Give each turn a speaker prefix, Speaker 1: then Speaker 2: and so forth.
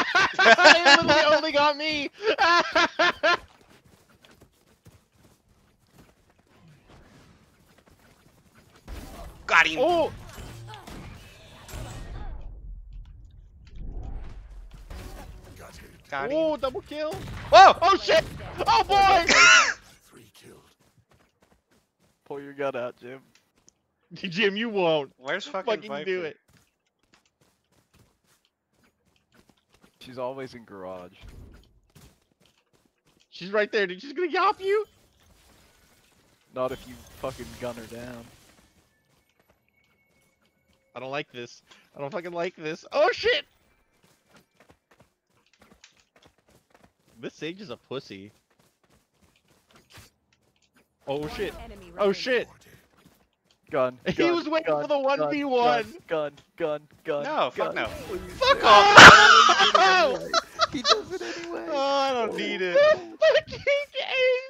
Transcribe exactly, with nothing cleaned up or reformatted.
Speaker 1: It literally only got me.
Speaker 2: Got him.
Speaker 1: Oh.
Speaker 2: Got him.
Speaker 1: Oh, double kill.
Speaker 2: Whoa!
Speaker 1: Oh shit. Oh boy.
Speaker 3: Three killed.
Speaker 4: Pull your gun out, Jim.
Speaker 1: Jim, you won't.
Speaker 2: Where's fucking,
Speaker 1: Fucking
Speaker 2: Viper?
Speaker 1: do it.
Speaker 4: She's always in garage.
Speaker 1: She's right there, dude. She's gonna yop you.
Speaker 4: Not if you fucking gun her down.
Speaker 1: I don't like this. I don't fucking like this. Oh shit! This Sage is a pussy. Oh shit. Oh shit.
Speaker 4: Gun.
Speaker 1: He
Speaker 4: gun,
Speaker 1: was waiting
Speaker 4: gun,
Speaker 1: for the one v one.
Speaker 4: Gun, gun, gun.
Speaker 2: No, fuck
Speaker 4: gun.
Speaker 2: no.
Speaker 4: Please.
Speaker 2: Fuck off!
Speaker 1: Oh!
Speaker 4: He does it anyway.
Speaker 1: Oh, I don't need it. Fucking